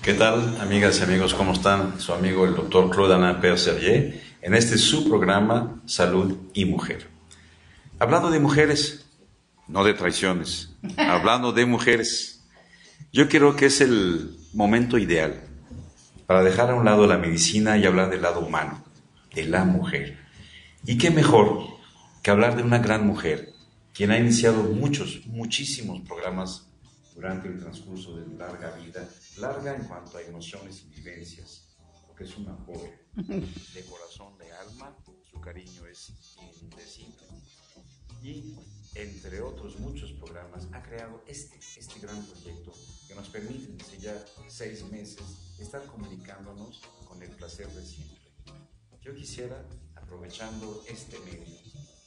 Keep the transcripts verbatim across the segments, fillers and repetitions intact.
¿Qué tal, amigas y amigos? ¿Cómo están? Su amigo el doctor Claude Alain Père-Sergier en este su programa Salud y Mujer. Hablando de mujeres, no de traiciones, hablando de mujeres, yo creo que es el momento ideal para dejar a un lado la medicina y hablar del lado humano, de la mujer. Y qué mejor que hablar de una gran mujer, quien ha iniciado muchos, muchísimos programas durante el transcurso de larga vida, larga en cuanto a emociones y vivencias, porque es una joven de corazón, de alma, su cariño es indecible. Y entre otros muchos programas ha creado este, este gran proyecto que nos permite desde ya seis meses estar comunicándonos con el placer de siempre. Yo quisiera, aprovechando este medio,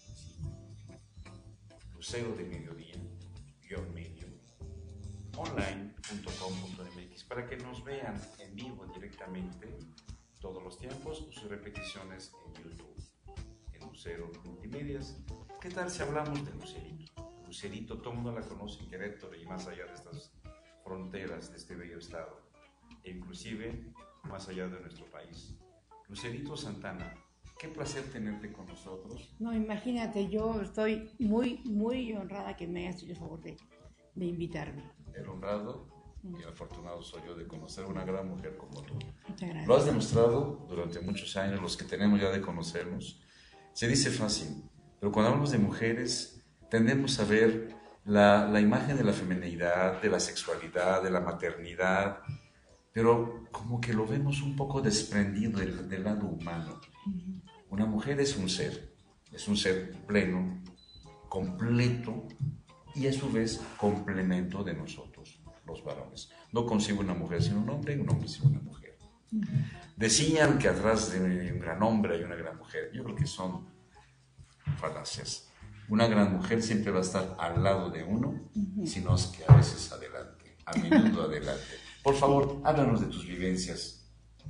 Lucero de Mediodía, guión medio, online punto com punto m x, para que nos vean en vivo directamente todos los tiempos o sus repeticiones en YouTube, en Lucero Multimedias. ¿Qué tal si hablamos de Lucerito? Lucerito, todo el mundo la conoce en Querétaro y más allá de estas fronteras de este bello estado, e inclusive más allá de nuestro país. Lucerito Santana, qué placer tenerte con nosotros. No, imagínate, yo estoy muy, muy honrada que me hayas hecho el favor de, de invitarme. El honrado y afortunado soy yo de conocer una gran mujer como tú. Muchas gracias. Lo has demostrado durante muchos años, los que tenemos ya de conocernos. Se dice fácil, pero cuando hablamos de mujeres tendemos a ver la, la imagen de la feminidad, de la sexualidad, de la maternidad, pero como que lo vemos un poco desprendido del, del lado humano. Uh-huh. Una mujer es un ser, es un ser pleno, completo y a su vez complemento de nosotros, los varones. No consigo una mujer sin un hombre y un hombre sin una mujer. Uh-huh. Decían que atrás de un gran hombre hay una gran mujer. Yo creo que son falacias. Una gran mujer siempre va a estar al lado de uno, uh-huh. sino es que a veces adelante, a menudo adelante. Por favor, háblanos de tus vivencias.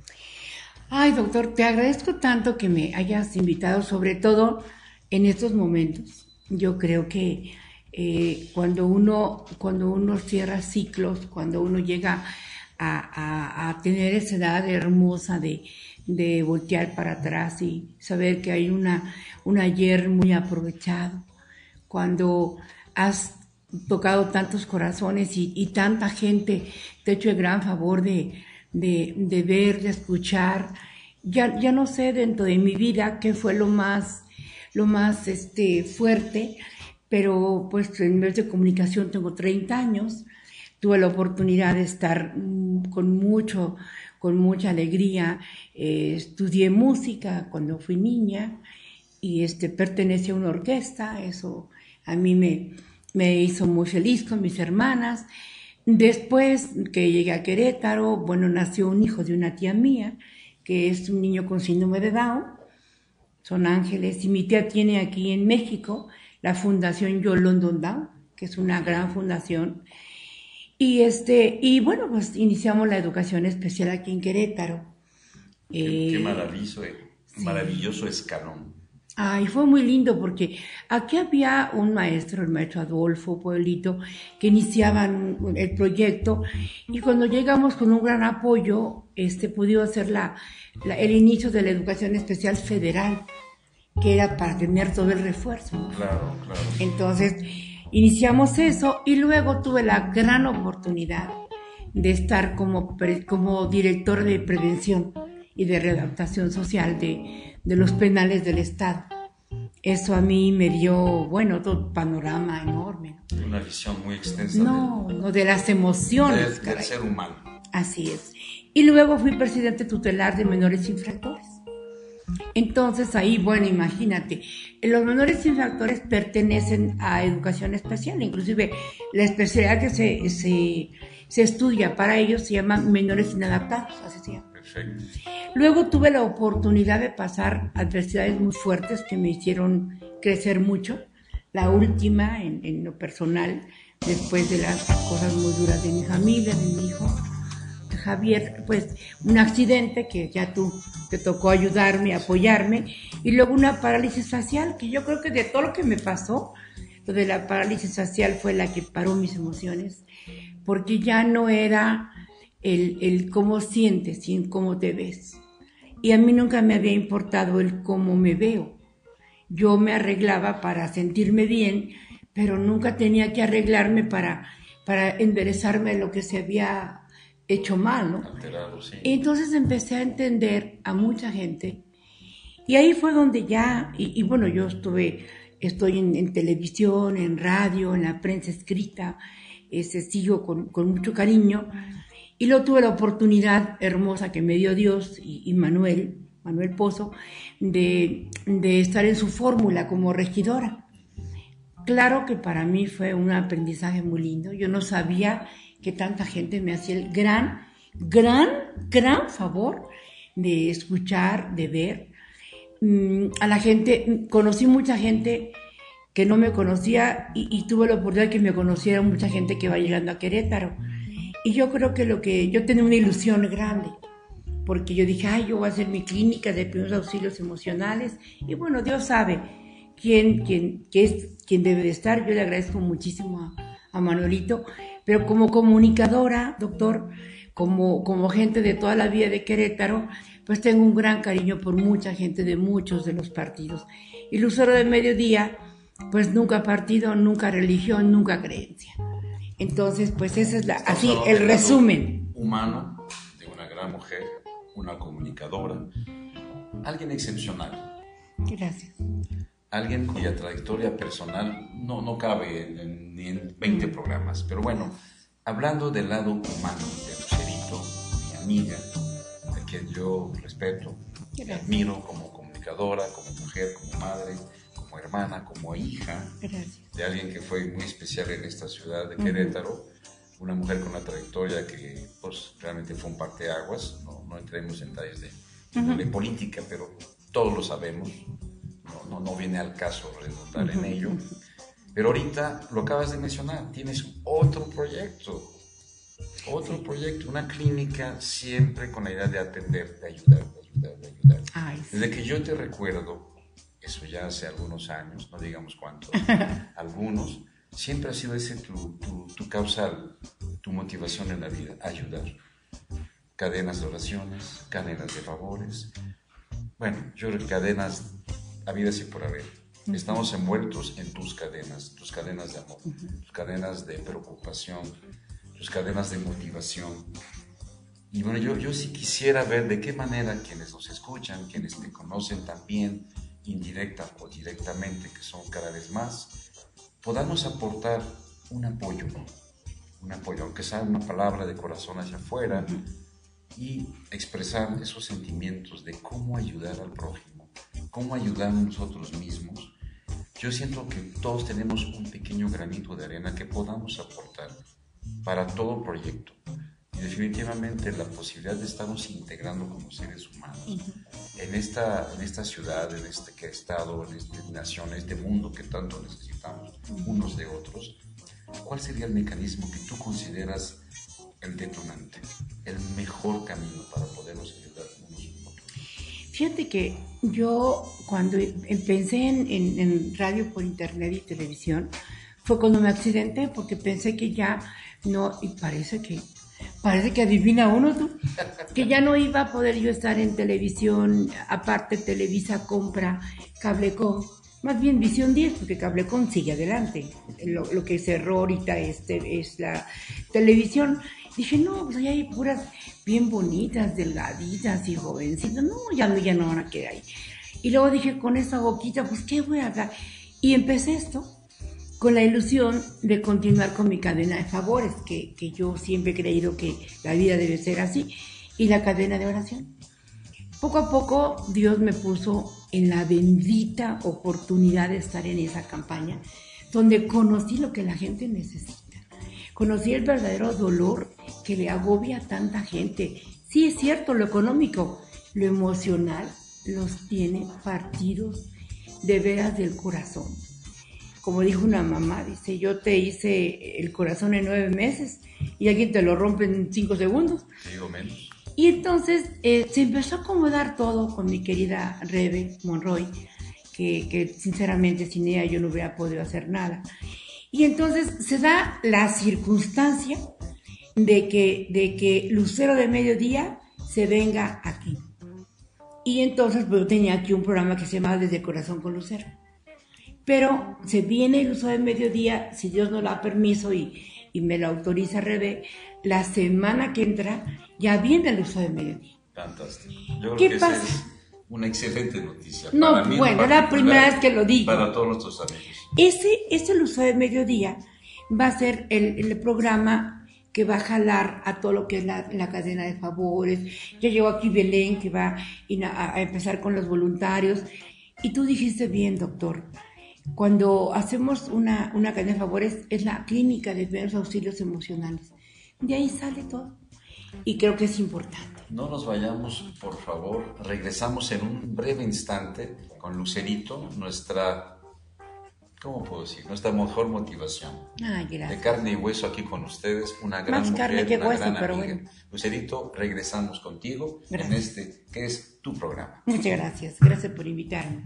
Ay, doctor, te agradezco tanto que me hayas invitado, sobre todo en estos momentos. Yo creo que eh, cuando uno cuando uno cierra ciclos, cuando uno llega a, a, a tener esa edad hermosa de, de voltear para atrás y saber que hay una, un ayer muy aprovechado, cuando has tocado tantos corazones y, y tanta gente te ha hecho el gran favor de, de, de ver, de escuchar. Ya, ya no sé dentro de mi vida qué fue lo más, lo más este, fuerte, pero pues en medios de comunicación tengo treinta años, tuve la oportunidad de estar mmm, con mucho, con mucha alegría, eh, estudié música cuando fui niña y este, pertenecía a una orquesta, eso a mí me, me hizo muy feliz con mis hermanas. Después que llegué a Querétaro, bueno, nació un hijo de una tía mía, que es un niño con síndrome de Down, son ángeles, y mi tía tiene aquí en México la Fundación Yo London Down, que es una gran fundación, y este y bueno, pues iniciamos la educación especial aquí en Querétaro. Qué, eh, qué maravilloso, sí. Maravilloso escalón. Ay, fue muy lindo porque aquí había un maestro, el maestro Adolfo Pueblito, que iniciaban el proyecto y cuando llegamos con un gran apoyo, este, pudimos hacer la, la, el inicio de la educación especial federal, que era para tener todo el refuerzo, ¿no? Claro, claro. Entonces, iniciamos eso y luego tuve la gran oportunidad de estar como, como director de prevención y de readaptación social de, de los penales del Estado. Eso a mí me dio, bueno, todo un panorama enorme. Una visión muy extensa. No, del, no de las emociones. De, del ser humano. Así es. Y luego fui presidente tutelar de menores infractores. Entonces ahí, bueno, imagínate, los menores infractores pertenecen a educación especial, inclusive la especialidad que se, se, se estudia para ellos se llama menores inadaptados, así se llama. Perfecto. Luego tuve la oportunidad de pasar adversidades muy fuertes que me hicieron crecer mucho. La última, en, en lo personal, después de las cosas muy duras de mi familia, de mi hijo Javier, pues un accidente que ya tú te tocó ayudarme, apoyarme, y luego una parálisis facial, que yo creo que de todo lo que me pasó, lo de la parálisis facial fue la que paró mis emociones, porque ya no era el, el cómo sientes y cómo te ves. Y a mí nunca me había importado el cómo me veo. Yo me arreglaba para sentirme bien, pero nunca tenía que arreglarme para, para enderezarme lo que se había hecho mal, ¿no? Alterado, sí. Y entonces empecé a entender a mucha gente. Y ahí fue donde ya, y, y bueno, yo estuve, estoy en, en televisión, en radio, en la prensa escrita, este, sigo con, con mucho cariño. Y luego tuve la oportunidad hermosa que me dio Dios y, y Manuel, Manuel Pozo, de, de estar en su fórmula como regidora. Claro que para mí fue un aprendizaje muy lindo. Yo no sabía que tanta gente me hacía el gran, gran, gran favor de escuchar, de ver. A la gente, conocí mucha gente que no me conocía y, y tuve la oportunidad de que me conociera mucha gente que va llegando a Querétaro. Y yo creo que lo que yo tenía una ilusión grande, porque yo dije, ay, yo voy a hacer mi clínica de primeros auxilios emocionales. Y bueno, Dios sabe quién, quién, quién es quién debe de estar. Yo le agradezco muchísimo a, a Manuelito, pero como comunicadora, doctor, como, como gente de toda la vida de Querétaro, pues tengo un gran cariño por mucha gente de muchos de los partidos. Y Lucero de Mediodía, pues nunca partido, nunca religión, nunca creencia. Entonces, pues ese es la, así el resumen. Humano, de una gran mujer, una comunicadora, alguien excepcional. Gracias. Alguien cuya trayectoria personal no, no cabe en, en, ni en veinte mm. programas. Pero bueno, hablando del lado humano de Lucerito, mi amiga, a quien yo respeto, y admiro como comunicadora, como mujer, como madre, como hermana, como hija. Gracias. De alguien que fue muy especial en esta ciudad de Querétaro, uh-huh. Una mujer con una trayectoria que pues, realmente fue un parteaguas. No, no entremos en detalles de, uh-huh. de política, pero todos lo sabemos, no, no, no viene al caso redundar uh-huh. en ello. Pero ahorita lo acabas de mencionar, tienes otro proyecto, otro sí. proyecto, una clínica siempre con la idea de atender, de ayudar, de ayudar, de ayudar. Ay, sí. Desde que yo te recuerdo, eso ya hace algunos años, no digamos cuántos, algunos, siempre ha sido ese tu, tu, tu causal, tu motivación en la vida, ayudar. Cadenas de oraciones, cadenas de favores, bueno, yo creo que cadenas habidas y por haber. Uh-huh. Estamos envueltos en tus cadenas, tus cadenas de amor, uh-huh. tus cadenas de preocupación, tus cadenas de motivación. Y bueno, yo, yo sí quisiera ver de qué manera quienes nos escuchan, quienes te conocen también, indirecta o directamente, que son cada vez más, podamos aportar un apoyo, un apoyo, aunque sea una palabra de corazón hacia afuera, y expresar esos sentimientos de cómo ayudar al prójimo, cómo ayudar a nosotros mismos. Yo siento que todos tenemos un pequeño granito de arena que podamos aportar para todo proyecto. Y definitivamente la posibilidad de estarnos integrando como seres humanos uh-huh. en, esta, en esta ciudad, en este estado, en esta nación, en este mundo que tanto necesitamos unos de otros. ¿Cuál sería el mecanismo que tú consideras el detonante, el mejor camino para podernos ayudar unos a otros? Fíjate que yo cuando pensé en, en, en radio por internet y televisión fue cuando me accidenté, porque pensé que ya no, y parece que Parece que adivina uno, tú, que ya no iba a poder yo estar en televisión. Aparte, Televisa compra Cablecom, más bien Visión diez, porque Cablecom sigue adelante. Lo, lo que cerró ahorita este, es la televisión. Dije, no, pues allá hay puras bien bonitas, delgaditas y jovencitas. No, ya no, ya no van a quedar ahí. Y luego dije, con esa boquita, pues, ¿qué voy a hacer? Y empecé esto con la ilusión de continuar con mi cadena de favores, que, que yo siempre he creído que la vida debe ser así, y la cadena de oración. Poco a poco Dios me puso en la bendita oportunidad de estar en esa campaña, donde conocí lo que la gente necesita. Conocí el verdadero dolor que le agobia a tanta gente. Sí, es cierto, lo económico, lo emocional los tiene partidos de veras del corazón. Como dijo una mamá, dice, yo te hice el corazón en nueve meses y alguien te lo rompe en cinco segundos. Digo menos. Y entonces eh, se empezó a acomodar todo con mi querida Rebe Monroy, que, que sinceramente sin ella yo no hubiera podido hacer nada. Y entonces se da la circunstancia de que, de que Lucero de Mediodía se venga aquí. Y entonces pues, yo tenía aquí un programa que se llamaba Desde el Corazón con Lucero. Pero se viene el Lucero de Mediodía, si Dios nos da permiso y, y me lo autoriza Rebe, la semana que entra ya viene el Lucero de Mediodía. Fantástico. Yo creo ¿Qué que pasa? esa es una excelente noticia. No, para mí bueno, en la primera vez que lo digo. Para todos nuestros amigos. Ese, ese Lucero de Mediodía va a ser el, el programa que va a jalar a todo lo que es la, la cadena de favores. Ya llegó aquí Belén, que va a, a empezar con los voluntarios. Y tú dijiste bien, doctor, cuando hacemos una, una cadena de favores, es la clínica de primeros auxilios emocionales. De ahí sale todo. Y creo que es importante. No nos vayamos, por favor. Regresamos en un breve instante con Lucerito, nuestra... ¿Cómo puedo decir? Nuestra mejor motivación. Ay, gracias. De carne y hueso aquí con ustedes, una gran Más mujer, carne que una hueso, gran pero amiga. bueno. Lucerito, regresamos contigo Gracias. en este que es tu programa. Muchas gracias. Gracias por invitarme.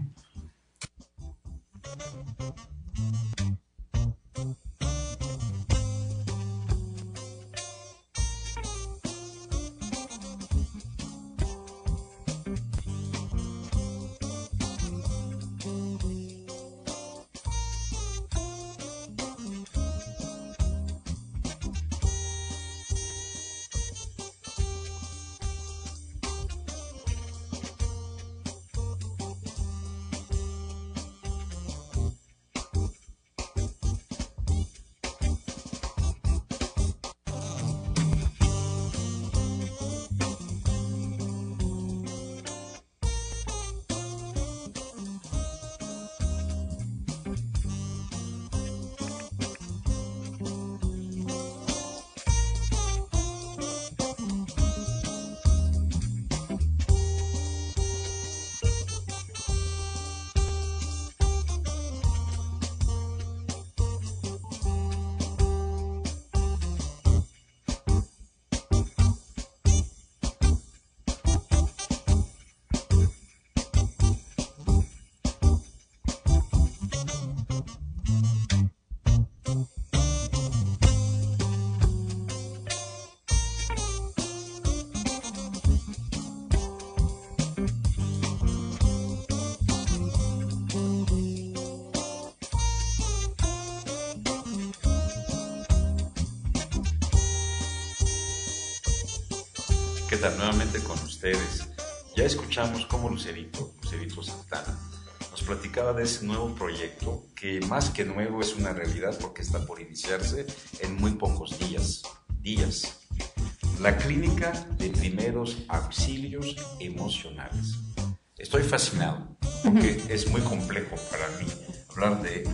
¿Qué tal? Nuevamente con ustedes. Ya escuchamos cómo Lucerito, Lucerito Santana, nos platicaba de ese nuevo proyecto que más que nuevo es una realidad porque está por iniciarse en muy pocos días. Días. La Clínica de Primeros Auxilios Emocionales. Estoy fascinado porque es muy complejo para mí hablar de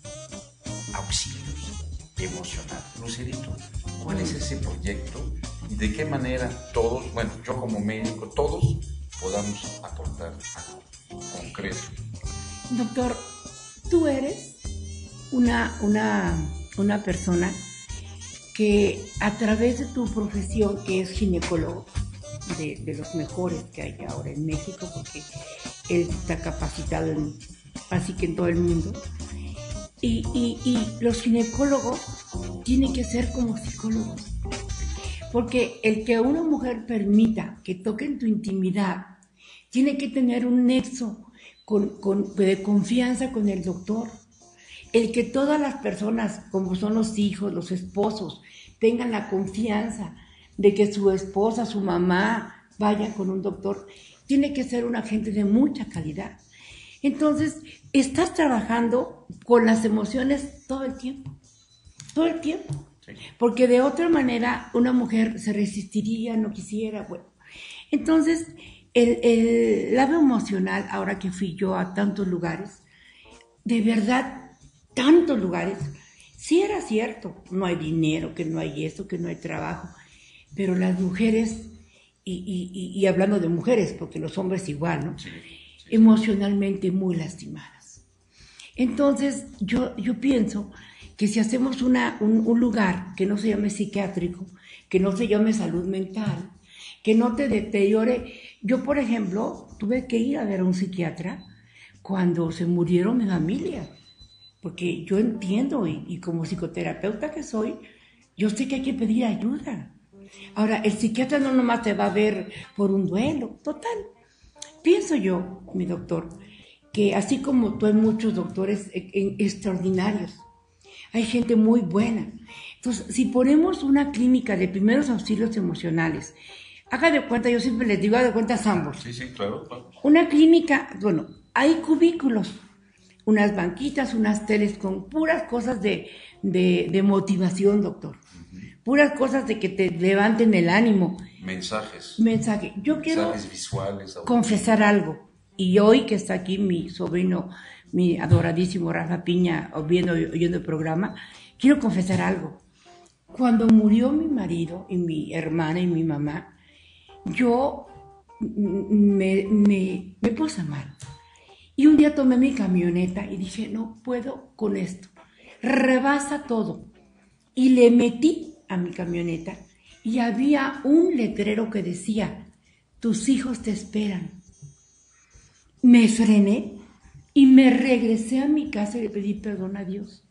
auxilios emocionales. Lucerito, ¿cuál es ese proyecto y de qué manera todos, bueno, yo como médico, todos podamos aportar algo concreto? Doctor, tú eres una, una, una persona que a través de tu profesión, que es ginecólogo, de, de los mejores que hay ahora en México, porque él está capacitado en, así que en todo el mundo, y, y, y los ginecólogos tienen que ser como psicólogos, porque el que una mujer permita que toquen tu intimidad, tiene que tener un nexo con, con, de confianza con el doctor. El que todas las personas, como son los hijos, los esposos, tengan la confianza de que su esposa, su mamá, vaya con un doctor, tiene que ser un agente de mucha calidad. Entonces, estás trabajando con las emociones todo el tiempo, todo el tiempo. Sí. Porque de otra manera una mujer se resistiría, no quisiera, bueno. Entonces, el, el lado emocional, ahora que fui yo a tantos lugares, de verdad, tantos lugares, sí era cierto, no hay dinero, que no hay esto, que no hay trabajo, pero las mujeres, y, y, y hablando de mujeres, porque los hombres igual, ¿no? Sí, sí. Emocionalmente muy lastimadas. Entonces, yo, yo pienso que si hacemos una, un, un lugar que no se llame psiquiátrico, que no se llame salud mental, que no te deteriore. Yo, por ejemplo, tuve que ir a ver a un psiquiatra cuando se murieron mi familia, porque yo entiendo, y, y como psicoterapeuta que soy, yo sé que hay que pedir ayuda. Ahora, el psiquiatra no nomás te va a ver por un duelo, total. Pienso yo, mi doctor, que así como tú hay muchos doctores extraordinarios, hay gente muy buena. Entonces, si ponemos una clínica de primeros auxilios emocionales, haga de cuenta, yo siempre les digo, haga de cuenta ambos. Sí, sí, claro, claro. Una clínica, bueno, hay cubículos, unas banquitas, unas teles con puras cosas de, de, de motivación, doctor. Uh-huh. Puras cosas de que te levanten el ánimo. Mensajes. Mensaje. Yo Mensajes quiero visuales, confesar algo. Y hoy que está aquí mi sobrino, mi adoradísimo Rafa Piña, oyendo, oyendo el programa, quiero confesar algo. Cuando murió mi marido y mi hermana y mi mamá, yo me, me, me puse mal. Y un día tomé mi camioneta y dije, no puedo con esto. Rebasa todo. Y le metí a mi camioneta y había un letrero que decía, tus hijos te esperan. Me frené y me regresé a mi casa y le pedí perdón a Dios.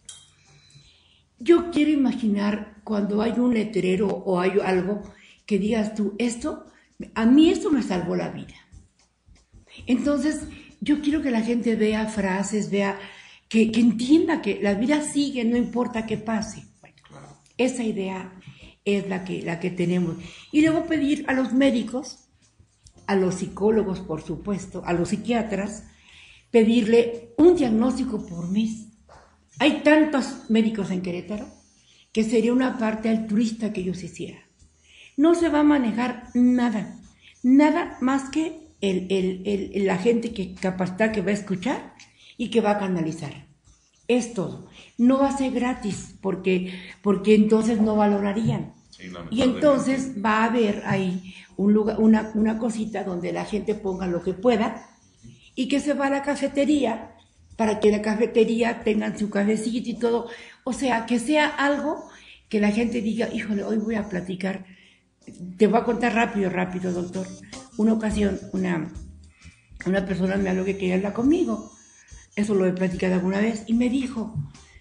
Yo quiero imaginar cuando hay un letrero o hay algo que digas tú, esto, a mí esto me salvó la vida. Entonces, yo quiero que la gente vea frases, vea, que, que entienda que la vida sigue, no importa qué pase. Bueno, esa idea es la que, la que tenemos. Y luego pedir a los médicos, a los psicólogos, por supuesto, a los psiquiatras, pedirle un diagnóstico por mes. Hay tantos médicos en Querétaro que sería una parte altruista que ellos hicieran. No se va a manejar nada, nada más que el, el, el, la gente que capacita, que va a escuchar y que va a canalizar. Es todo. No va a ser gratis porque, porque entonces no valorarían. Sí, y entonces va a haber ahí un lugar, una, una cosita donde la gente ponga lo que pueda y que se va a la cafetería para que la cafetería tengan su cafecito y todo. O sea, que sea algo que la gente diga, híjole, hoy voy a platicar. Te voy a contar rápido, rápido, doctor. Una ocasión, una, una persona me habló que quería hablar conmigo. Eso lo he platicado alguna vez. Y me dijo,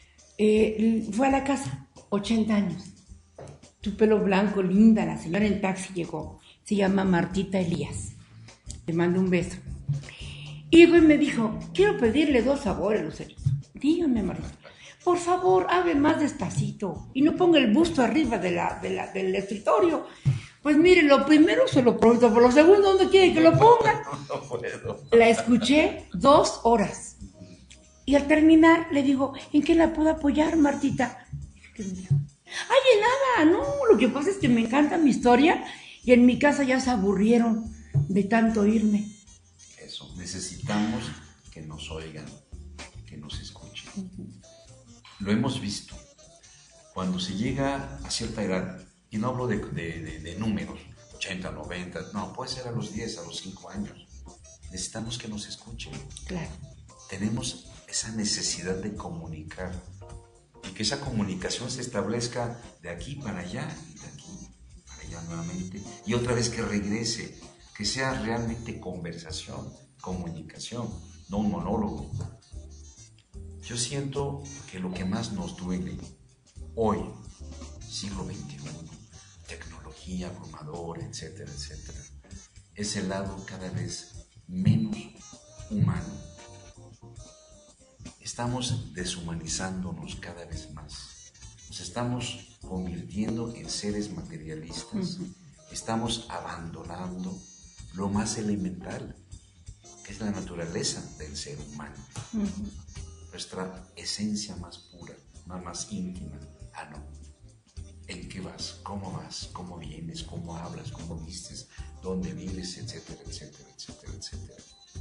eh, fue a la casa, ochenta años. Tu pelo blanco, linda, la señora en taxi llegó. Se llama Martita Elías. Le mando un beso. Y luego me dijo, quiero pedirle dos sabores, Lucerito. Dígame, Martita. Por favor, hable más despacito y no ponga el busto arriba de la, de la, del escritorio. Pues mire, lo primero se lo prometo, pero lo segundo, ¿dónde quiere que lo ponga? No puedo. La escuché dos horas. Y al terminar le digo, ¿en qué la puedo apoyar, Martita? ¿Qué me dijo? Ay, en nada, no, lo que pasa es que me encanta mi historia y en mi casa ya se aburrieron de tanto oírme. Eso, necesitamos que nos oigan, que nos escuchen. Uh-huh. Lo hemos visto. Cuando se llega a cierta edad, y no hablo de, de, de, de números, ochenta, noventa, no, puede ser a los diez, a los cinco años. Necesitamos que nos escuchen. Claro. Tenemos esa necesidad de comunicar y que esa comunicación se establezca de aquí para allá y de aquí para allá nuevamente y otra vez que regrese, que sea realmente conversación, comunicación, no un monólogo. Yo siento que lo que más nos duele hoy, siglo veintiuno, tecnología abrumadora, etcétera, etcétera, es el lado cada vez menos humano. Estamos deshumanizándonos cada vez más. Nos estamos convirtiendo en seres materialistas. Uh-huh. Estamos abandonando lo más elemental, que es la naturaleza del ser humano. Uh-huh. Nuestra esencia más pura, más íntima. Ah, no. ¿En qué vas? ¿Cómo vas? ¿Cómo vienes? ¿Cómo hablas? ¿Cómo vistes? ¿Dónde vives? Etcétera, etcétera, etcétera, etcétera.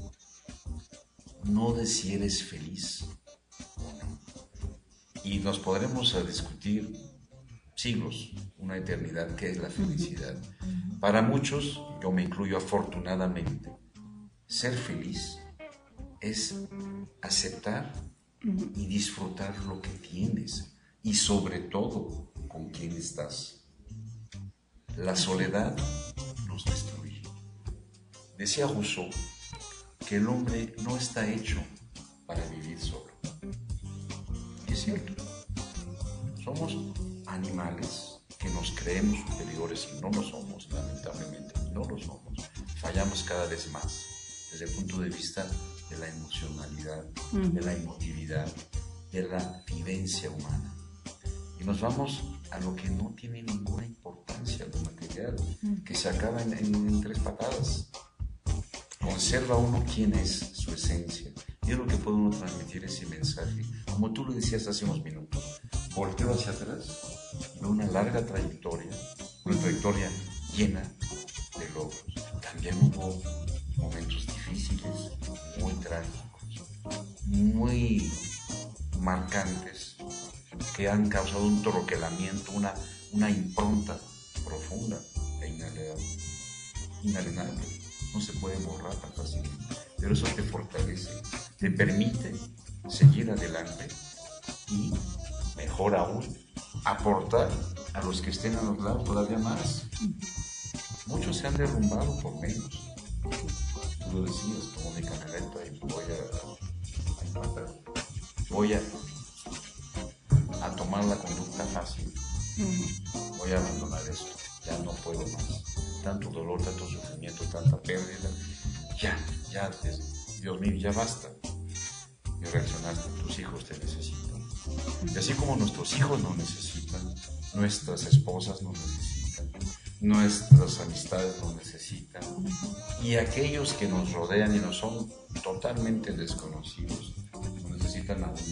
No de si eres feliz o no. Y nos podremos a discutir siglos, una eternidad, qué es la felicidad. Uh-huh. Para muchos, yo me incluyo afortunadamente, ser feliz es aceptar uh-huh. y disfrutar lo que tienes y sobre todo con quién estás. La soledad nos destruye. Decía Rousseau que el hombre no está hecho para vivir solo. Y es cierto. Somos animales nos creemos superiores y no lo somos, lamentablemente, no lo somos. Fallamos cada vez más desde el punto de vista de la emocionalidad, uh-huh. de la emotividad, de la vivencia humana. Y nos vamos a lo que no tiene ninguna importancia, lo material, uh-huh. que se acaba en, en, en tres patadas. Conserva uno quién es, su esencia. Y es lo que puede uno transmitir ese mensaje. Como tú lo decías hace unos minutos, volteo hacia atrás, veo una larga trayectoria, una trayectoria llena de logros. También hubo momentos difíciles, muy trágicos, muy marcantes, que han causado un troquelamiento, una, una impronta profunda e inalienable. inalienable. No se puede borrar tan fácilmente, pero eso te fortalece, te permite seguir adelante y, mejor aún, aportar a los que estén a los lados todavía más. Muchos se han derrumbado por menos. Tú lo decías, como mi camioneta, y voy a, a, voy a, a tomar la conducta fácil. Voy a abandonar esto, ya no puedo más. Tanto dolor, tanto sufrimiento, tanta pérdida. Ya, ya, Dios mío, ya basta. Y reaccionaste, tus hijos te necesitan. Y así como nuestros hijos nos necesitan, nuestras esposas nos necesitan, nuestras amistades nos necesitan, y aquellos que nos rodean y nos son totalmente desconocidos, nos necesitan aún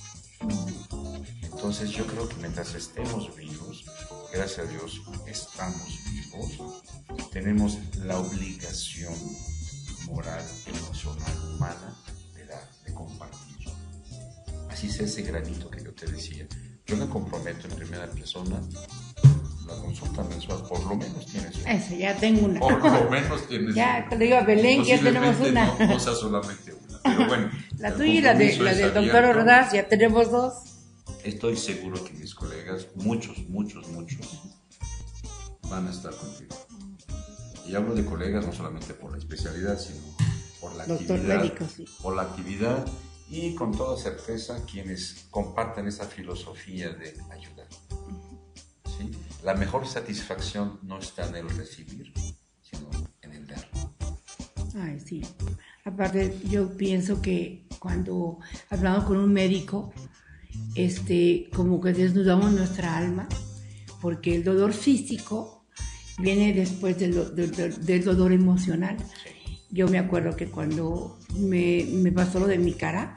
más. Entonces yo creo que mientras estemos vivos, gracias a Dios estamos vivos, tenemos la obligación moral, emocional, humana de dar, de compartir. Así sea ese granito que yo te decía. Yo me comprometo en primera persona, la consulta mensual, por lo menos tienes una. Eso, ya tengo una. Por lo menos tienes ya, una. Ya, te digo a Belén, ya tenemos una. No, no sea solamente una, pero bueno. La tuya y la, de, la del doctor Ordaz, ya tenemos dos. Estoy seguro que mis colegas, muchos, muchos, muchos, van a estar contigo. Y hablo de colegas no solamente por la especialidad, sino por la doctor actividad. Médico, sí. Por la actividad y con toda certeza quienes comparten esa filosofía de ayudar. ¿Sí? La mejor satisfacción no está en el recibir, sino en el dar. Ay, sí. Aparte, yo pienso que cuando hablamos con un médico, este, como que desnudamos nuestra alma, porque el dolor físico viene después del, del, del, del dolor emocional. Yo me acuerdo que cuando me, me pasó lo de mi cara,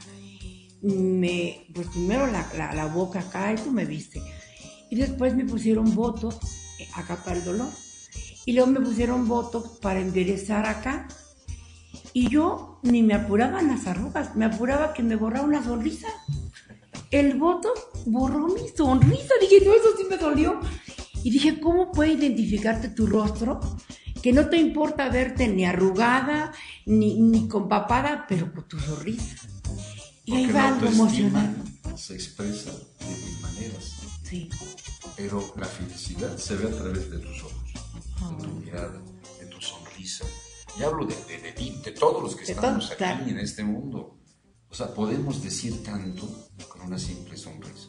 me, pues primero la, la, la boca acá, y tú me viste, y después me pusieron botox acá para el dolor, y luego me pusieron botox para enderezar acá, y yo ni me apuraban las arrugas, me apuraba que me borrara una sonrisa. El botox borró mi sonrisa, dije, no, eso sí me dolió. Y dije, ¿cómo puede identificarte tu rostro? Que no te importa verte ni arrugada, ni, ni con papada, pero con tu sonrisa. Y ahí va algo emocional. Se expresa de mil maneras. Sí. Pero la felicidad se ve a través de tus ojos, oh. de tu mirada, de tu sonrisa. Y hablo de, de, de ti, de todos los que de estamos todo, aquí claro. en este mundo. O sea, podemos decir tanto con una simple sonrisa.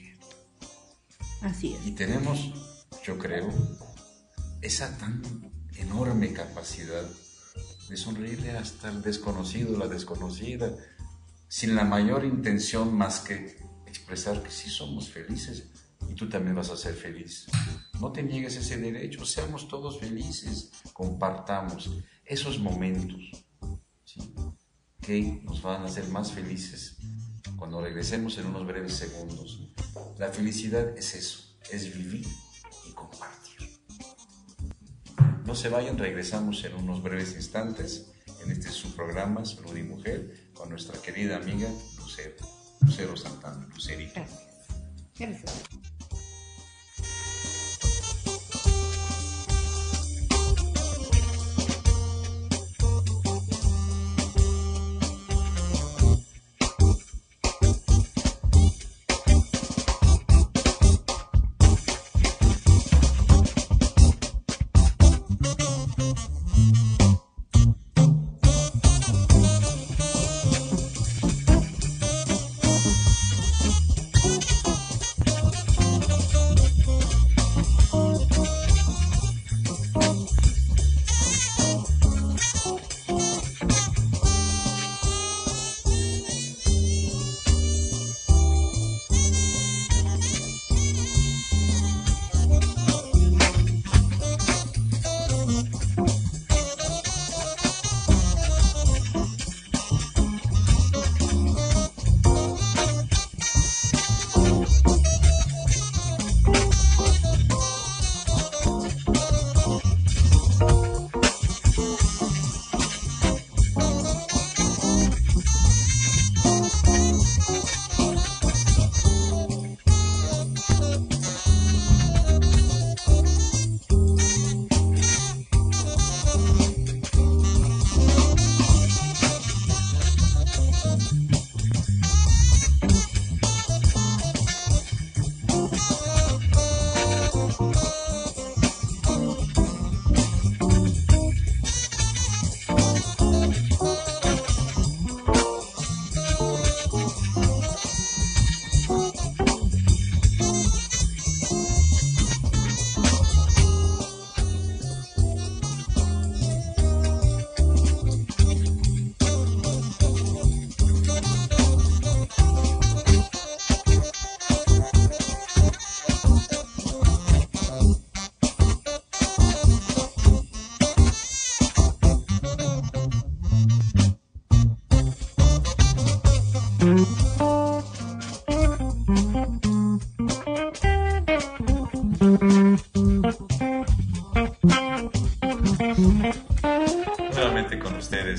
Así es. Y tenemos, yo creo, esa tan enorme capacidad de sonreírle hasta el desconocido, la desconocida, sin la mayor intención más que expresar que sí somos felices y tú también vas a ser feliz. No te niegues ese derecho, seamos todos felices, compartamos esos momentos, ¿sí?, que nos van a hacer más felices cuando regresemos en unos breves segundos. La felicidad es eso, es vivir y compartir. No se vayan, regresamos en unos breves instantes en este su programa Salud y Mujer con nuestra querida amiga Lucero, Lucero Santana, Lucerita. Gracias. Gracias.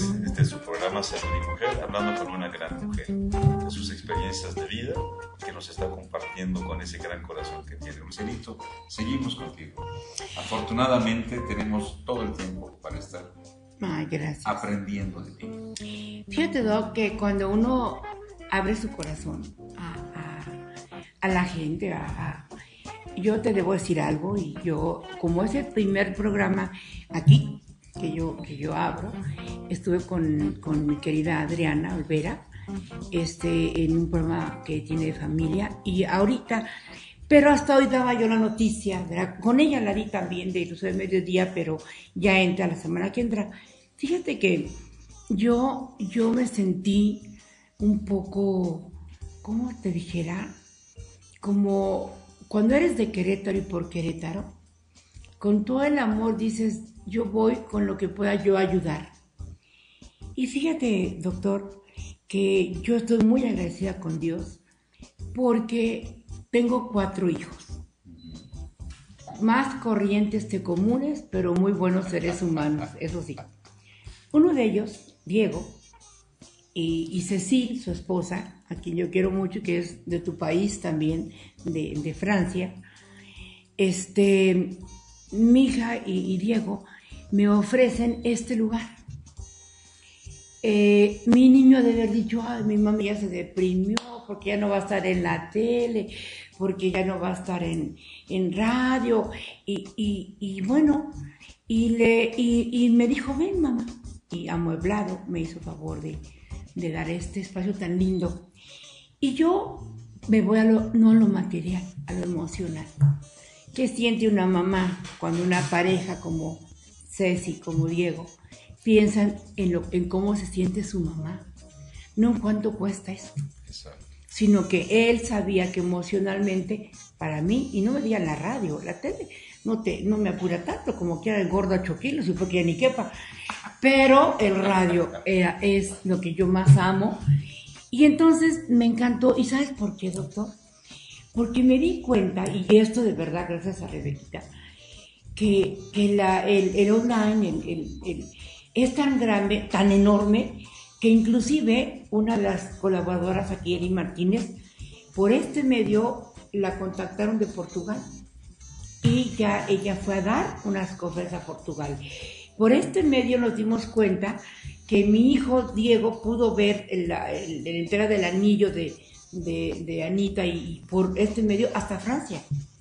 este es su programa Salud y Mujer, hablando con una gran mujer, de sus experiencias de vida, que nos está compartiendo con ese gran corazón que tiene. Lucerito, seguimos contigo. Afortunadamente tenemos todo el tiempo para estar Ay, gracias. aprendiendo de ti. Fíjate, Doc, que cuando uno abre su corazón a, a, a la gente, a, a, yo te debo decir algo, y yo, como es el primer programa aquí que yo, que yo abro, estuve con, con mi querida Adriana Olvera, este, en un programa que tiene de familia, y ahorita, pero hasta hoy daba yo la noticia, ¿verdad? Con ella la di también de Luz del Mediodía, pero ya entra la semana que entra. Fíjate que yo, yo me sentí un poco, ¿cómo te dijera? Como cuando eres de Querétaro y por Querétaro, con todo el amor dices, yo voy con lo que pueda yo ayudar. Y fíjate, doctor, que yo estoy muy agradecida con Dios porque tengo cuatro hijos, más corrientes que comunes, pero muy buenos seres humanos, eso sí. Uno de ellos, Diego, y, y Cecil, su esposa, a quien yo quiero mucho, que es de tu país también, de, de Francia, este, mi hija y, y Diego me ofrecen este lugar. Eh, mi niño debe haber dicho, ay, mi mamá ya se deprimió porque ya no va a estar en la tele, porque ya no va a estar en, en radio, y, y, y bueno, y, le, y, y me dijo, ven mamá, y amueblado me hizo favor de, de dar este espacio tan lindo. Y yo me voy a lo, no a lo material, a lo emocional. ¿Qué siente una mamá cuando una pareja como Ceci, como Diego, piensan en, lo, en cómo se siente su mamá? No en cuánto cuesta esto. Exacto. Sino que él sabía que emocionalmente, para mí, y no me digan la radio, la tele, no, te, no me apura tanto, como quiera el gordo a ocho kilos, y porque ya ni quepa, pero el radio era, es lo que yo más amo, y entonces me encantó. ¿Y sabes por qué, doctor? Porque me di cuenta, y esto de verdad, gracias a Rebequita, que, que la, el, el online el, el, el, es tan grande, tan enorme, que inclusive una de las colaboradoras aquí, Eri Martínez, por este medio la contactaron de Portugal y ya ella fue a dar unas conferencias a Portugal. Por este medio nos dimos cuenta que mi hijo Diego pudo ver la, el, la entrega del anillo de, de, de Anita, y por este medio hasta Francia.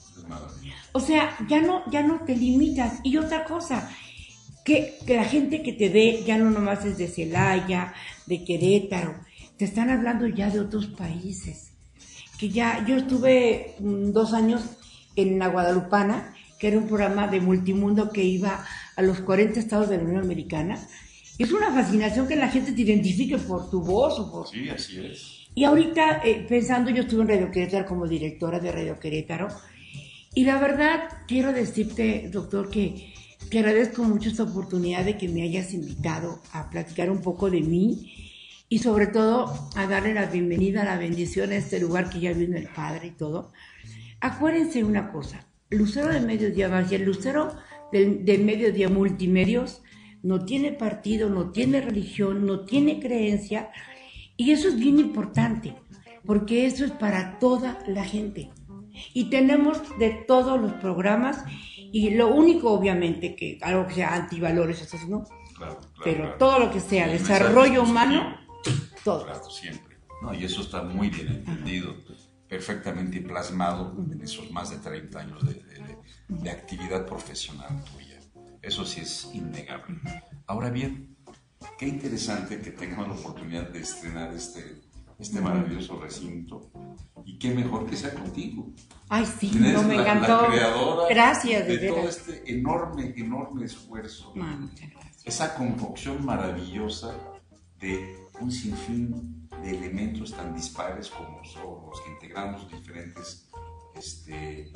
O sea, ya no, ya no te limitas. Y otra cosa, que, que la gente que te ve ya no nomás es de Celaya, de Querétaro, te están hablando ya de otros países. Que ya, yo estuve um, dos años en la Guadalupana, que era un programa de multimundo que iba a los cuarenta estados de la Unión Americana. Es una fascinación que la gente te identifique por tu voz o por... Sí, así es. Y ahorita, eh, pensando, yo estuve en Radio Querétaro como directora de Radio Querétaro, y la verdad, quiero decirte, doctor, que te agradezco mucho esta oportunidad de que me hayas invitado a platicar un poco de mí, y sobre todo a darle la bienvenida, la bendición a este lugar que ya vino el Padre y todo. Acuérdense una cosa, Lucero de Mediodía Magia, el Lucero de, de Mediodía Multimedios, no tiene partido, no tiene religión, no tiene creencia, y eso es bien importante, porque eso es para toda la gente. Y tenemos de todos los programas, y lo único, obviamente, que algo que sea antivalores, eso no, claro, claro, pero claro, todo lo que sea el desarrollo humano, todo. Claro, siempre. No, y eso está muy bien entendido, ajá, perfectamente plasmado en esos más de treinta años de, de, de actividad profesional tuya. Eso sí es innegable. Ahora bien, qué interesante que tengamos la oportunidad de estrenar este, este maravilloso recinto, y qué mejor que sea contigo. Ay, sí, no, me la, encantó. La creadora gracias, de, de todo este enorme, enorme esfuerzo. Man, muchas gracias. Esa conjunción maravillosa de un sinfín de elementos tan dispares como son los que integramos diferentes este,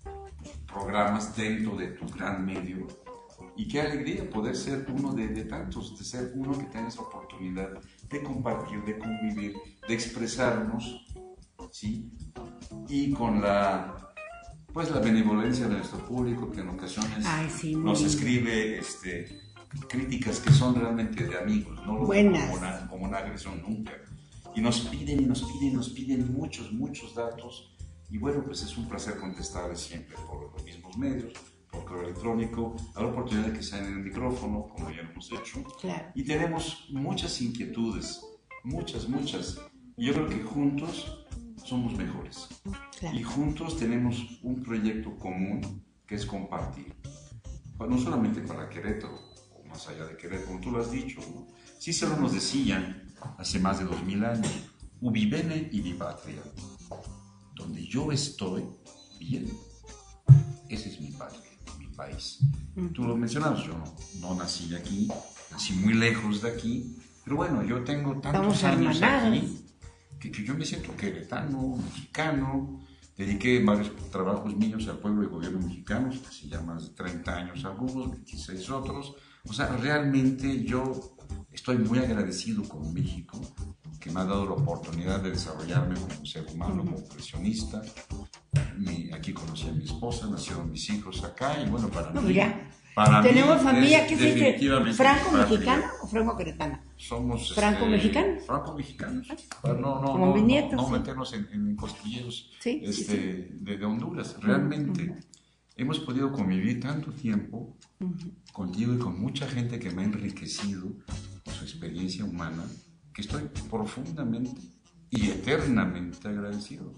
programas dentro de tu gran medio. Y qué alegría poder ser uno de, de tantos, de ser uno que tenga esa oportunidad de compartir, de convivir, de expresarnos, ¿sí? Y con la, pues, la benevolencia de nuestro público, que en ocasiones Ay, sí, nos bien. escribe este, críticas que son realmente de amigos, no lo ven Buenas. como una, como una agresión nunca. Y nos piden y nos piden y nos piden muchos, muchos datos. Y bueno, pues es un placer contestarles siempre por los mismos medios, por correo electrónico, a la oportunidad de que sean en el micrófono, como ya hemos hecho. Claro. Y tenemos muchas inquietudes, muchas, muchas. Y yo creo que juntos somos mejores. Claro. Y juntos tenemos un proyecto común que es compartir. Pues no solamente para Querétaro, o más allá de Querétaro, como tú lo has dicho, ¿no? Cícero nos decía hace más de dos mil años, ubi bene ibi patria, donde yo estoy bien, ese es mi patria, mi país. Uh-huh. Tú lo mencionabas, yo no, no nací aquí, nací muy lejos de aquí, pero bueno, yo tengo tantos años aquí que, que yo me siento queretano, mexicano. Dediqué varios trabajos míos al pueblo y gobierno mexicanos, hace ya más de treinta años algunos, veintiséis otros. O sea, realmente yo estoy muy agradecido con México, que me ha dado la oportunidad de desarrollarme como ser humano, como profesionista. Mi, aquí conocí a mi esposa, nacieron mis hijos acá y bueno, para no, mí... Mira, para tenemos mí, familia que se dice franco-mexicana o franco-queretana. Somos franco-mexicanos. Este, franco-mexicanos. No, no, como no, mis nietos. No, no sí. meternos en, en costilleros sí, este, sí, sí. De, de Honduras. Realmente uh-huh. hemos podido convivir tanto tiempo uh-huh. contigo y con mucha gente que me ha enriquecido con su experiencia humana, que estoy profundamente y eternamente agradecido.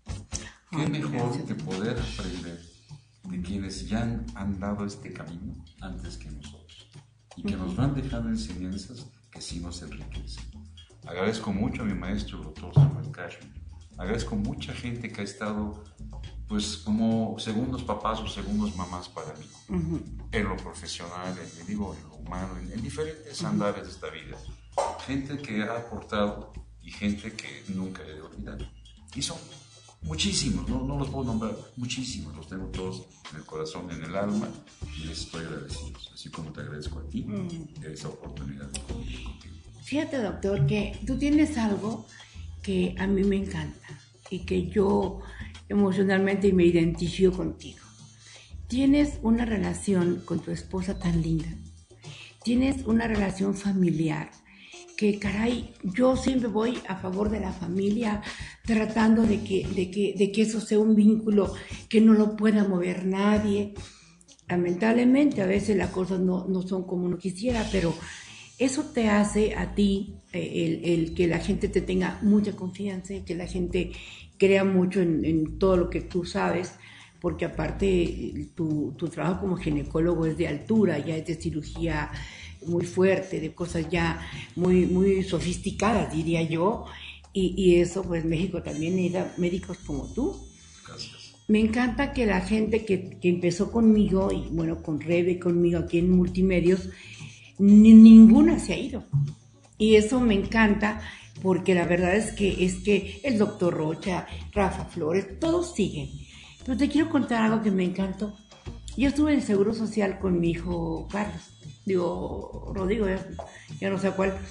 Qué Ay, mejor gracias. que poder aprender de quienes ya han, han dado este camino antes que nosotros y que uh-huh. nos van dejando enseñanzas que sí nos enriquecen. Agradezco mucho a mi maestro, el doctor Samuel Cashman. Agradezco mucha gente que ha estado pues como segundos papás o segundos mamás para mí, uh-huh. en lo profesional, en, digo, en lo humano, en, en diferentes uh-huh. andares de esta vida. Gente que ha aportado y gente que nunca he de olvidar. Y son muchísimos, no, no los puedo nombrar, muchísimos, los tengo todos en el corazón, en el alma, y les estoy agradecido, así como te agradezco a ti mm. esa oportunidad de convivir contigo. Fíjate, doctor, que tú tienes algo que a mí me encanta y que yo emocionalmente me identifico contigo. Tienes una relación con tu esposa tan linda, tienes una relación familiar, que caray, yo siempre voy a favor de la familia, tratando de que, de que, de que eso sea un vínculo que no lo pueda mover nadie. Lamentablemente a veces las cosas no, no son como uno quisiera, pero eso te hace a ti eh, el, el que la gente te tenga mucha confianza, que la gente crea mucho en, en todo lo que tú sabes, porque aparte tu, tu trabajo como ginecólogo es de altura, ya es de cirugía muy fuerte, de cosas ya muy, muy sofisticadas, diría yo, y, y eso pues México también necesita médicos como tú. Gracias. Me encanta que la gente que, que empezó conmigo, y bueno, con Rebe, conmigo aquí en Multimedios, ni, ninguna se ha ido, y eso me encanta, porque la verdad es que, es que el doctor Rocha, Rafa Flores, todos siguen. Pero te quiero contar algo que me encantó. Yo estuve en el Seguro Social con mi hijo Carlos, digo, Rodrigo, ya, ya no sé cuál,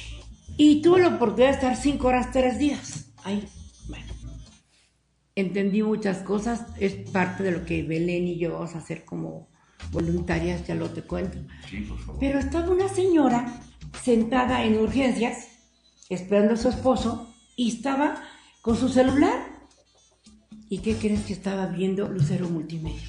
y tuve la oportunidad de estar cinco horas, tres días ahí. Bueno, entendí muchas cosas, es parte de lo que Belén y yo vamos a hacer como voluntarias, ya lo te cuento. Sí, por favor. Pero estaba una señora sentada en urgencias, esperando a su esposo, y estaba con su celular. ¿Y qué crees que estaba viendo? Lucero Multimedia.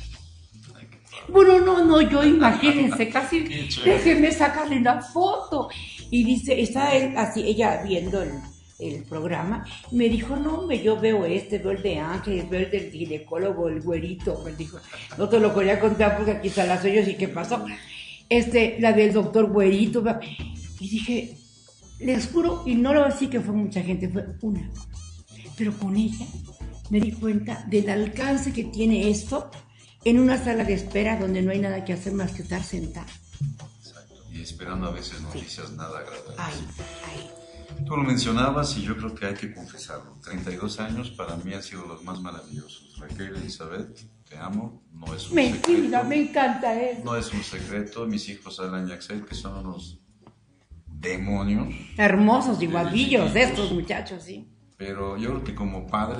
Bueno, no, no, yo imagínense, casi déjenme sacarle una foto. Y dice, está él, así, ella viendo el, el programa, me dijo, no, hombre, yo veo este, veo el de Ángeles, veo el del ginecólogo, el güerito. Me dijo, no te lo quería contar porque aquí están las suyas y qué pasó. Este, la del doctor güerito. Y dije, les juro, y no lo voy a decir que fue mucha gente, fue una. Pero con ella me di cuenta del alcance que tiene esto en una sala de espera donde no hay nada que hacer más que estar sentada. Exacto. Y esperando a veces noticias sí. nada agradables. Ay, ay. Tú lo mencionabas y yo creo que hay que confesarlo. treinta y dos años para mí han sido los más maravillosos. Raquel, Elizabeth, te amo. No es un Mentira, secreto. me encanta eso. No es un secreto. Mis hijos Alan y Axel, que son unos demonios. Hermosos y guapillos estos muchachos, sí. Pero yo creo que como padre y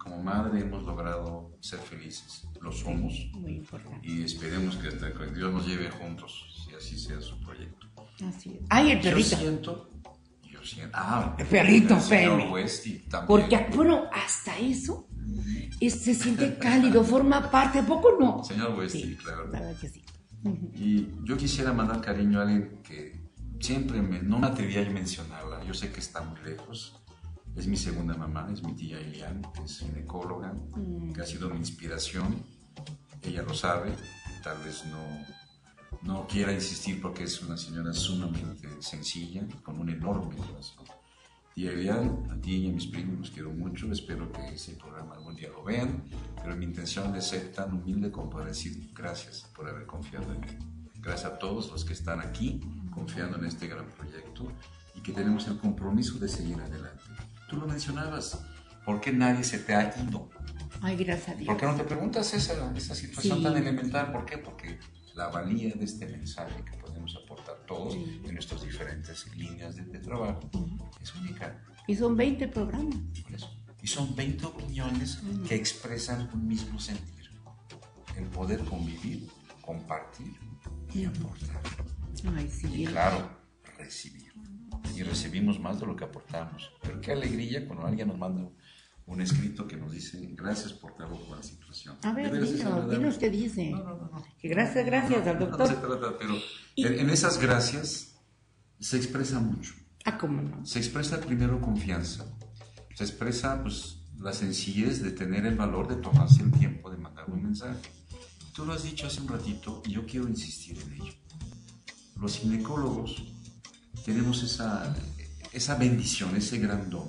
como madre hemos logrado ser felices, lo somos, muy importante. Y esperemos que hasta que Dios nos lleve juntos, si así sea su proyecto. Así es. ¡Ay, el perrito! Yo siento, yo siento, ah, el perrito, el señor Feme. Westy también. Porque, bueno, hasta eso es, se siente cálido, forma parte, ¿a poco no? Señor Westy, sí, claro. La verdad que sí. Y yo quisiera mandar cariño a alguien que siempre me, no me atreví a mencionarla, yo sé que está muy lejos. Es mi segunda mamá, es mi tía Ilian, que es ginecóloga, mm. que ha sido mi inspiración. Ella lo sabe, tal vez no, no quiera insistir porque es una señora sumamente sencilla, con un enorme corazón. Tía Ilian, a ti y a mis primos los quiero mucho, espero que ese programa algún día lo vean, pero mi intención es ser tan humilde como para decir gracias por haber confiado en mí. Gracias a todos los que están aquí confiando en este gran proyecto y que tenemos el compromiso de seguir adelante. Tú lo mencionabas, ¿por qué nadie se te ha ido? Ay, gracias a Dios. ¿Por qué no te preguntas esa, esa situación sí. tan elemental? ¿Por qué? Porque la valía de este mensaje que podemos aportar todos sí. en nuestras diferentes líneas de, de trabajo uh-huh. es única. Y son veinte programas. Por eso. Y son veinte opiniones uh-huh. que expresan un mismo sentir. El poder convivir, compartir y uh-huh. aportar. Ay, sí. Y claro, recibir. Y recibimos más de lo que aportamos. Pero qué alegría cuando alguien nos manda un escrito que nos dice gracias por trabajo con la situación. A ver, dilo, dilo usted dice. No, no, no, no. Que gracias, gracias no, al doctor. No, no se trata, pero y... en esas gracias se expresa mucho. Ah, ¿cómo no? Se expresa primero confianza. Se expresa pues la sencillez de tener el valor de tomarse el tiempo de mandar un mensaje. Tú lo has dicho hace un ratito y yo quiero insistir en ello. Los ginecólogos tenemos esa, esa bendición, ese gran don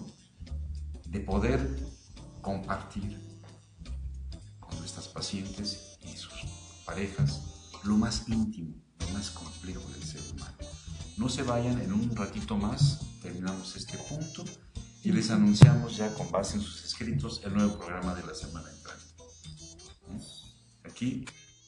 de poder compartir con nuestras pacientes y sus parejas lo más íntimo, lo más complejo del ser humano. No se vayan, en un ratito más terminamos este punto y les anunciamos ya con base en sus escritos el nuevo programa de la semana entrante. Aquí.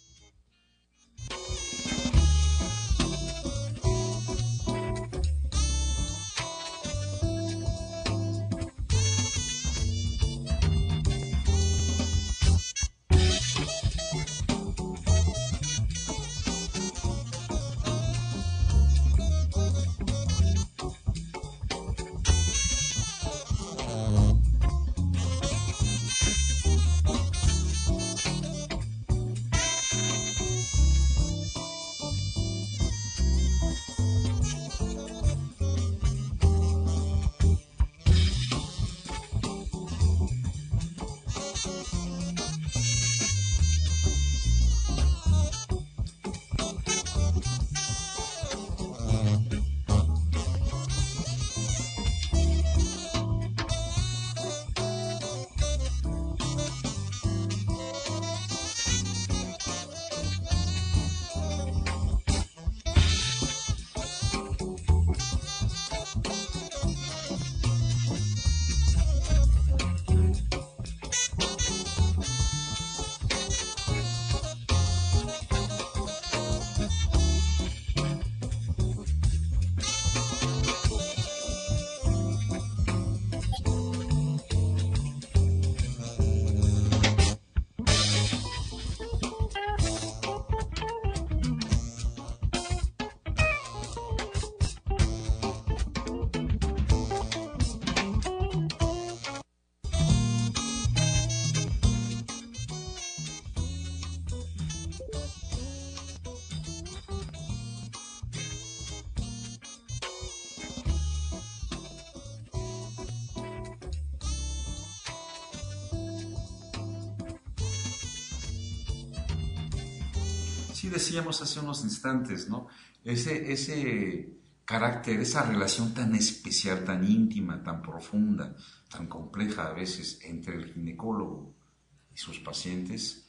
Sí decíamos hace unos instantes, ¿no? Ese, ese carácter, esa relación tan especial, tan íntima, tan profunda, tan compleja a veces entre el ginecólogo y sus pacientes,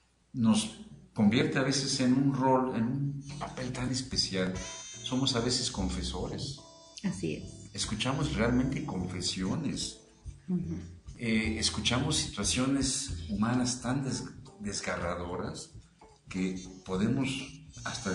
nos convierte a veces en un rol, en un papel tan especial. Somos a veces confesores. Así es. Escuchamos realmente confesiones. Uh-huh. Eh, escuchamos situaciones humanas tan des- desgarradoras que podemos hasta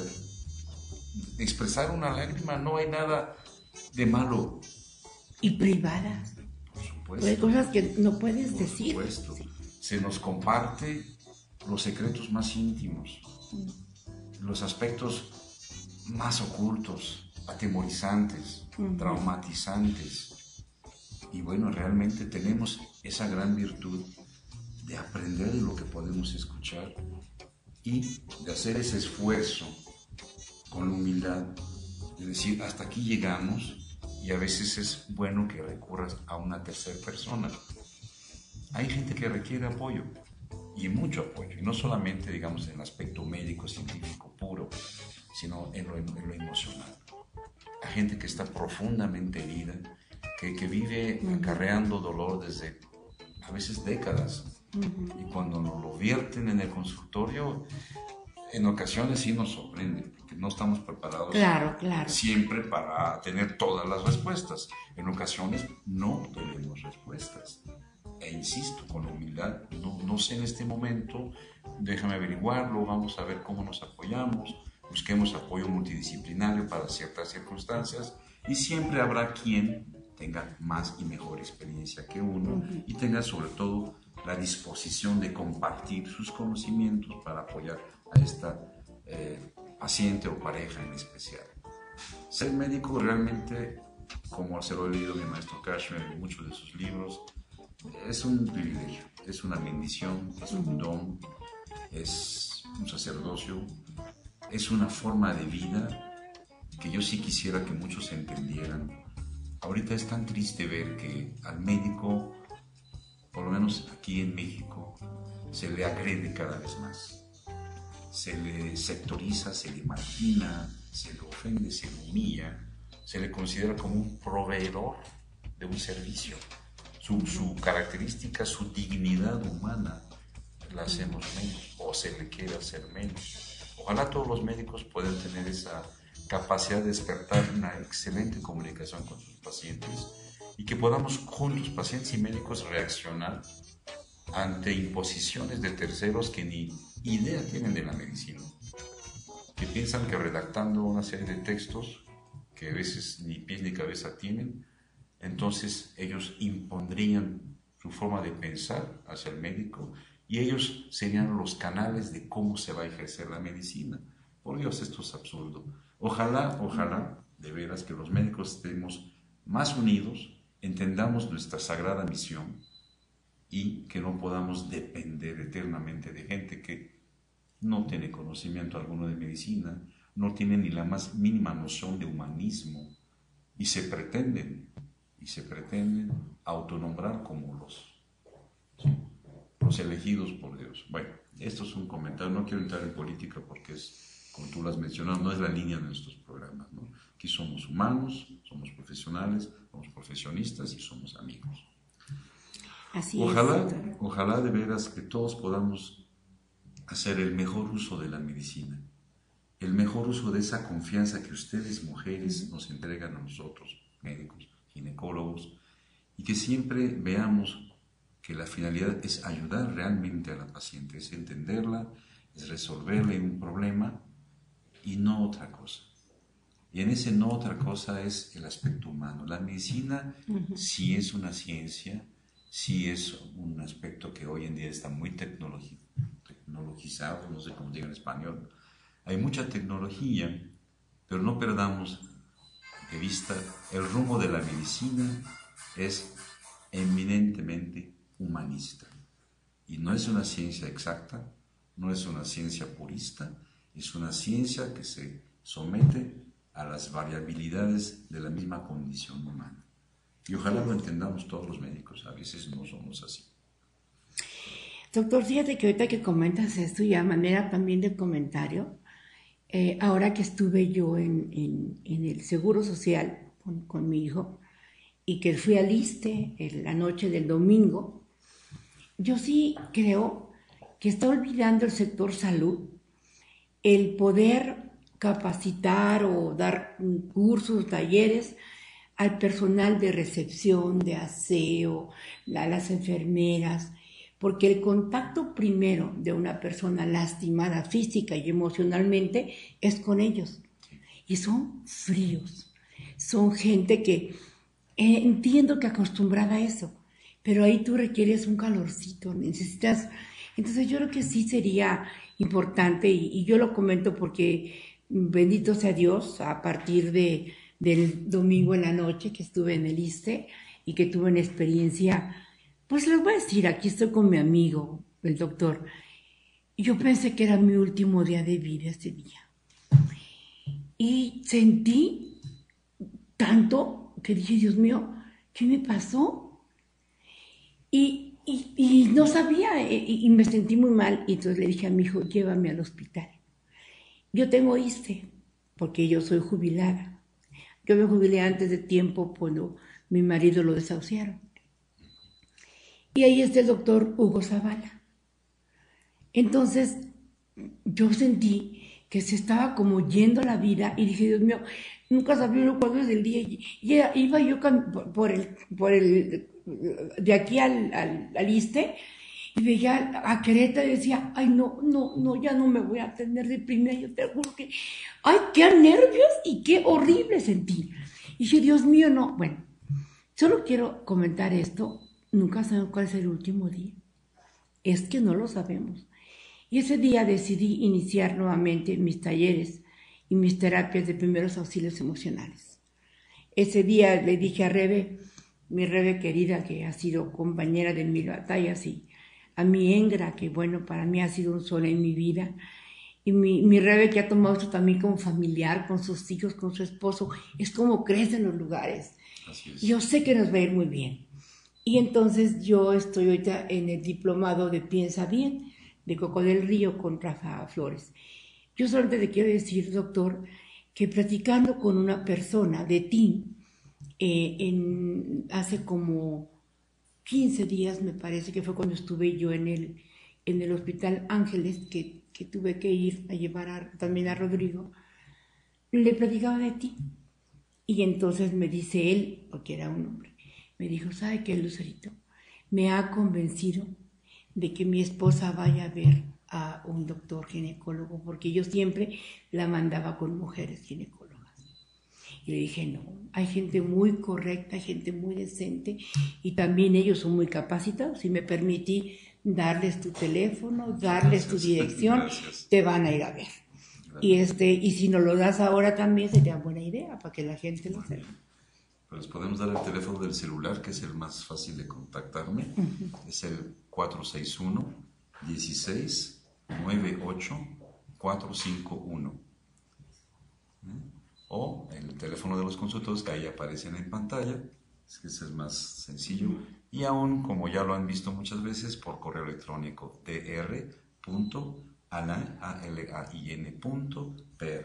expresar una lágrima. No hay nada de malo. Y privadas. Por supuesto. supuesto. Hay cosas que no puedes Por decir. supuesto. Sí. Se nos comparte los secretos más íntimos, los aspectos más ocultos, atemorizantes, uh-huh. traumatizantes. Y bueno, realmente tenemos esa gran virtud de aprender de lo que podemos escuchar y de hacer ese esfuerzo con humildad, de decir, hasta aquí llegamos, y a veces es bueno que recurras a una tercera persona. Hay gente que requiere apoyo, y mucho apoyo, y no solamente, digamos, en el aspecto médico, científico puro, sino en lo, en lo emocional. Hay gente que está profundamente herida, que, que vive acarreando dolor desde a veces décadas, uh-huh. y cuando nos lo vierten en el consultorio, en ocasiones sí nos sorprende, porque no estamos preparados claro, claro. siempre para tener todas las respuestas. En ocasiones no tenemos respuestas. E insisto, con humildad, no, no sé en este momento, déjame averiguarlo, vamos a ver cómo nos apoyamos, busquemos apoyo multidisciplinario para ciertas circunstancias, y siempre habrá quien tenga más y mejor experiencia que uno, uh-huh. y tenga sobre todo la disposición de compartir sus conocimientos para apoyar a esta eh, paciente o pareja en especial. Ser médico realmente, como se lo he leído mi maestro Cashmere en muchos de sus libros, es un privilegio, es una bendición, es un don, es un sacerdocio, es una forma de vida que yo sí quisiera que muchos entendieran. Ahorita es tan triste ver que al médico, por lo menos aquí en México, se le agrede cada vez más. Se le sectoriza, se le margina, se le ofende, se le humilla, se le considera como un proveedor de un servicio. Su, su característica, su dignidad humana la hacemos menos, o se le quiere hacer menos. Ojalá todos los médicos puedan tener esa capacidad de despertar una excelente comunicación con sus pacientes y que podamos juntos, pacientes y médicos, reaccionar ante imposiciones de terceros que ni idea tienen de la medicina, que piensan que redactando una serie de textos que a veces ni pies ni cabeza tienen, entonces ellos impondrían su forma de pensar hacia el médico y ellos serían los canales de cómo se va a ejercer la medicina. Por Dios, esto es absurdo. Ojalá, ojalá, de veras, que los médicos estemos más unidos, entendamos nuestra sagrada misión y que no podamos depender eternamente de gente que no tiene conocimiento alguno de medicina, no tiene ni la más mínima noción de humanismo y se pretenden, y se pretenden autonombrar como los, ¿sí? los elegidos por Dios. Bueno, esto es un comentario, no quiero entrar en política porque es, como tú lo has mencionado, no es la línea de nuestros programas, ¿no? Aquí somos humanos, somos profesionales, somos profesionistas y somos amigos. Así ojalá, es. Ojalá de veras que todos podamos hacer el mejor uso de la medicina, el mejor uso de esa confianza que ustedes, mujeres, nos entregan a nosotros, médicos, ginecólogos, y que siempre veamos que la finalidad es ayudar realmente a la paciente, es entenderla, es resolverle un problema y no otra cosa. Y en ese no otra cosa es el aspecto humano. La medicina uh-huh. sí es una ciencia, sí es un aspecto que hoy en día está muy tecnologi- tecnologizado, no sé cómo digo en español. Hay mucha tecnología, pero no perdamos de vista el rumbo de la medicina es eminentemente humanista. Y no es una ciencia exacta, no es una ciencia purista, es una ciencia que se somete a las variabilidades de la misma condición humana. Y ojalá lo entendamos todos los médicos, a veces no somos así. Doctor, fíjate que ahorita que comentas esto y a manera también de comentario, eh, ahora que estuve yo en, en, en el Seguro Social con, con mi hijo y que fui al ISSSTE en la noche del domingo, yo sí creo que está olvidando el sector salud el poder capacitar o dar cursos, talleres al personal de recepción, de aseo, a las enfermeras, porque el contacto primero de una persona lastimada física y emocionalmente es con ellos. Y son fríos, son gente que eh, entiendo que acostumbrada a eso, pero ahí tú requieres un calorcito, necesitas... Entonces yo creo que sí sería importante, y, y yo lo comento porque bendito sea Dios, a partir de, del domingo en la noche que estuve en el ISSSTE y que tuve una experiencia, pues les voy a decir, aquí estoy con mi amigo, el doctor. Yo pensé que era mi último día de vida ese día. Y sentí tanto que dije, Dios mío, ¿qué me pasó? Y, y, y no sabía, y, y me sentí muy mal. Y entonces le dije a mi hijo, llévame al hospital. Yo tengo ISSSTE, porque yo soy jubilada. Yo me jubilé antes de tiempo cuando mi marido lo desahuciaron. Y ahí está el doctor Hugo Zavala. Entonces, yo sentí que se estaba como yendo la vida y dije, Dios mío, nunca sabía uno cuándo es el día. Y iba yo por el, por el, de aquí al, al, al ISSSTE y veía a Querétaro y decía, ay, no, no, no, ya no me voy a tener deprimida, yo te juro que, ay, qué nervios y qué horrible sentí. Y dije, Dios mío, no. Bueno, solo quiero comentar esto, nunca sabemos cuál es el último día. Es que no lo sabemos. Y ese día decidí iniciar nuevamente mis talleres y mis terapias de primeros auxilios emocionales. Ese día le dije a Rebe, mi Rebe querida, que ha sido compañera de mil batallas, y a mi Engra, que bueno, para mí ha sido un sol en mi vida, y mi, mi Rebe, que ha tomado esto también como familiar, con sus hijos, con su esposo, es como crece en los lugares. Así es. Yo sé que nos va a ir muy bien. Y entonces yo estoy ahorita en el diplomado de Piensa Bien, de Coco del Río, con Rafa Flores. Yo solamente le quiero decir, doctor, que platicando con una persona de ti, eh, en, hace como quince días, me parece que fue cuando estuve yo en el, en el Hospital Ángeles, que, que tuve que ir a llevar a, también a Rodrigo, le platicaba de ti. Y entonces me dice él, porque era un hombre, me dijo, ¿sabe qué, Lucerito? Me ha convencido de que mi esposa vaya a ver a un doctor ginecólogo, porque yo siempre la mandaba con mujeres ginecólogas. Y le dije, no, hay gente muy correcta, hay gente muy decente, y también ellos son muy capacitados. Y me permití darles tu teléfono, darles tu dirección, gracias, te van a ir a ver. Gracias. Y, este, y si nos lo das ahora también sería buena idea, para que la gente lo sepa. Pues podemos dar el teléfono del celular, que es el más fácil de contactarme. Uh-huh. Es el cuatro seis uno, dieciséis, noventa y ocho, cuatrocientos cincuenta y uno. ¿Eh? O el teléfono de los consultores, que ahí aparecen en pantalla, es que ese es más sencillo. Uh-huh. Y aún, como ya lo han visto muchas veces, por correo electrónico, dr punto alain punto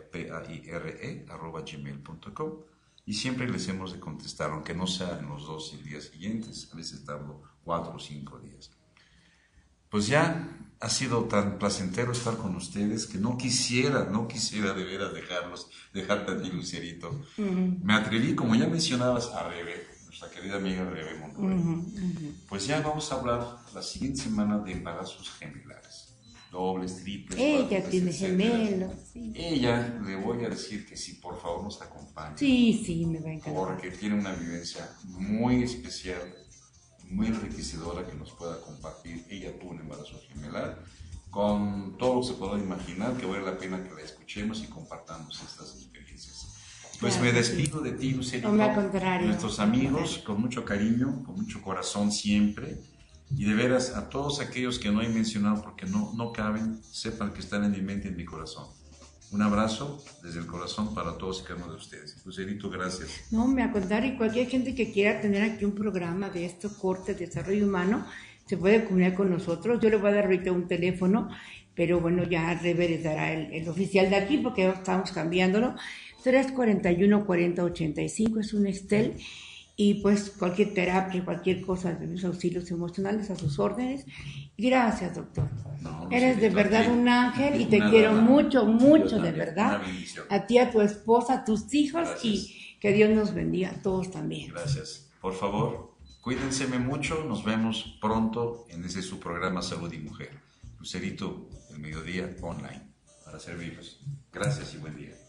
pire arroba gmail punto com. Y siempre les hemos de contestar, aunque no sea en los dos días siguientes, a veces tardo cuatro o cinco días. Pues ya ha sido tan placentero estar con ustedes que no quisiera, no quisiera de veras dejarlos, dejarte a ti, Lucerito. Uh-huh. Me atreví, como ya mencionabas a Rebe, nuestra querida amiga Rebe Monroy, uh-huh, uh-huh. Pues ya vamos a hablar la siguiente semana de embarazos gemelares. Dobles, triples, ella cuartos, tiene gemelos, sí. Ella, le voy a decir que sí, por favor nos acompañe. Sí, sí, me va a encantar. Porque tiene una vivencia muy especial, muy enriquecedora que nos pueda compartir. Ella tuvo un embarazo gemelar, con todo lo que se pueda imaginar, que vale la pena que la escuchemos y compartamos estas experiencias. Pues claro, me despido sí. de ti, Lucerito, no, al contrario, nuestros amigos, con mucho cariño, con mucho corazón siempre. Y de veras, a todos aquellos que no he mencionado porque no, no caben, sepan que están en mi mente y en mi corazón. Un abrazo desde el corazón para todos y cada uno de ustedes. Lucerito, gracias. No, me a contar, y cualquier gente que quiera tener aquí un programa de estos cortes de desarrollo humano, se puede comunicar con nosotros. Yo le voy a dar ahorita un teléfono, pero bueno, ya Rebe les dará el, el oficial de aquí porque estamos cambiándolo. tres cuarenta y uno, cuarenta ochenta y cinco, es un Excel. Y pues cualquier terapia, cualquier cosa de los auxilios emocionales a sus órdenes. Gracias, doctor. No, Eres de verdad un ángel y te nada, quiero nada. mucho, mucho, de verdad. A ti, a tu esposa, a tus hijos. Gracias. Y que Dios nos bendiga a todos también. Gracias. Por favor, cuídense mucho. Nos vemos pronto en ese su programa Salud y Mujer. Lucerito, el mediodía online, para servirlos. Gracias y buen día.